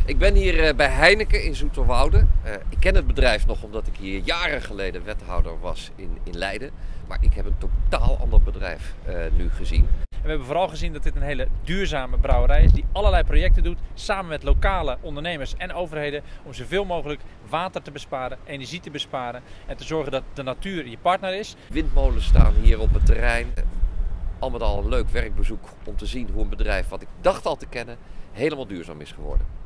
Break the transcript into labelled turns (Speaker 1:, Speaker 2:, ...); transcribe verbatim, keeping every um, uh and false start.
Speaker 1: Ik ben hier bij Heineken in Zoeterwoude. Uh, ik ken het bedrijf nog omdat ik hier jaren geleden wethouder was in, in Leiden. Maar ik heb een totaal ander bedrijf uh, nu gezien.
Speaker 2: En we hebben vooral gezien dat dit een hele duurzame brouwerij is die allerlei projecten doet samen met lokale ondernemers en overheden om zoveel mogelijk water te besparen, energie te besparen en te zorgen dat de natuur je partner is.
Speaker 1: Windmolens staan hier op het terrein. Al met al een leuk werkbezoek om te zien hoe een bedrijf wat ik dacht al te kennen helemaal duurzaam is geworden.